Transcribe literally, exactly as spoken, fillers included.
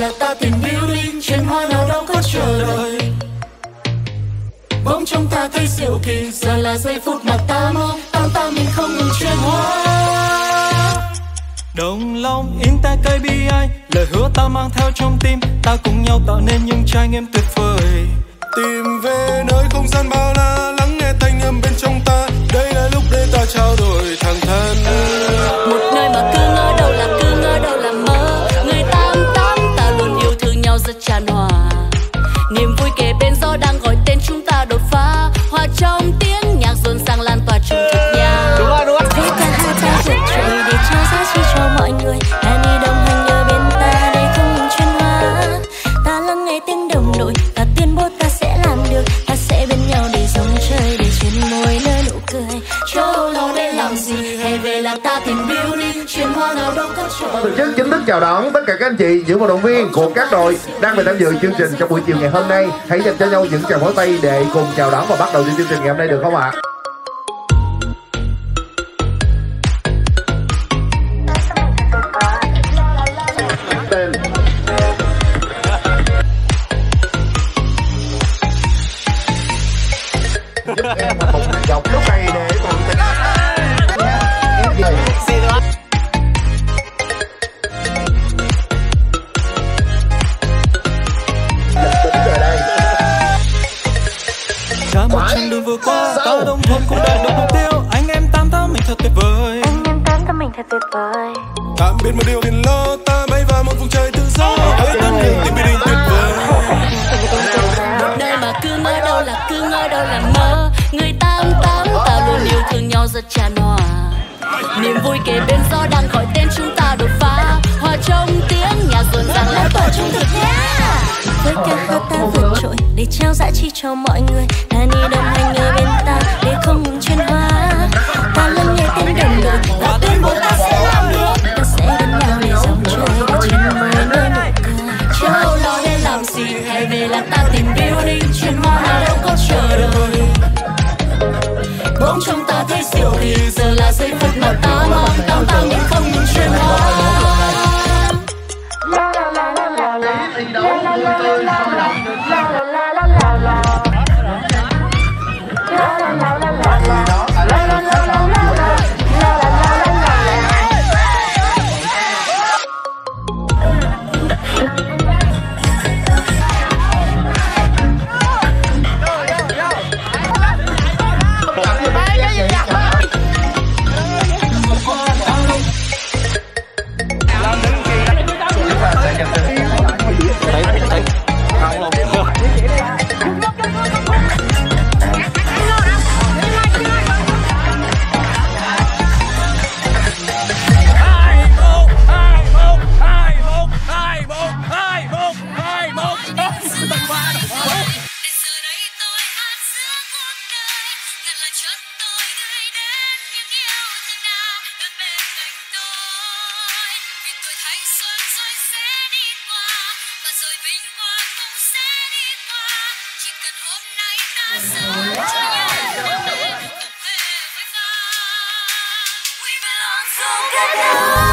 là ta tìm beauty, chuyện hoa nào đâu có chờ đợi. Bỗng trong ta thấy diệu kỳ, giờ là giây phút mà ta mong ta ta mình không ngừng chuyển hóa. Đồng lòng in tay cây bi ai, lời hứa ta mang theo trong tim, ta cùng nhau tạo nên những trải nghiệm tuyệt vời. Tìm về nơi không gian bao la, lắng nghe thanh âm bên trong ta, đây là lúc để ta trao đổi thẳng thắn. Một nơi mà cứ ngỡ đâu là cứ ngỡ đâu là mơ, người tám tám ta luôn yêu thương nhau rất tràn hòa. Niềm vui kề bên gió đang gọi tên chúng ta đột phá, hòa trong tiếng nhạc rộn ràng lan tỏa trung thực nhà. Đúng rồi, đúng rồi. Với cả hai ta vượt trội để trao giá trị cho mọi người, ta đi đồng hành nhờ bên ta để không ngừng chuyển hóa. Ta lắng nghe tiếng đồng đội và tuyên bố ta sẽ làm được, ta sẽ bên nhau để dòng chơi, để trên môi nở nụ cười. Châu lo để làm gì hay về là ta tìm beauty, chuyện hoa nào đâu có chờ. Tổ chức chính thức chào đón tất cả các anh chị những vận động viên của các đội đang về tham dự chương trình trong buổi chiều ngày hôm nay. Hãy dành cho nhau những tràng pháo tay để cùng chào đón và bắt đầu chương trình ngày hôm nay được không ạ? Tên giúp em một dọc lúc này để cùng tình em gì Cả một chặng đường vừa qua, ta đồng thuận cùng đạt được mục tiêu. Anh em tám tám mình thật tuyệt vời. Anh em tám tám mình thật tuyệt vời. Tạm biệt một điều phiền lo, ta bay vào một vùng trời tự do. Hãy tận hưởng tình beauty tuyệt vời. Một nơi mà cứ ngỡ đâu là cứ ngỡ đâu là mơ, người tám tám ta luôn yêu thương nhau rất tràn hòa. Niềm vui kề bên gió đang gọi tên chúng ta đột phá, hòa trong tiếng nhạc rộn ràng lan tỏa trung thực nha. Với ca hát ta vượt trội để trao giá trị cho mọi người, ta đi đồng hành ở bên ta để không ngừng chuyển hóa. Ta lắng nghe tiếng đồng đội và tuyên bố ta sẽ làm được, ta sẽ bên nhau để dòng chơi, để trên môi nở nụ cười. Châu lo để làm gì hay về là ta tìm beauty, chuyện hoa nào đâu có chờ đợi. Bỗng trong ta thấy diệu kỳ, giờ là giây phút mà ta mong ta ta mình không ngừng chuyển hóa. Together.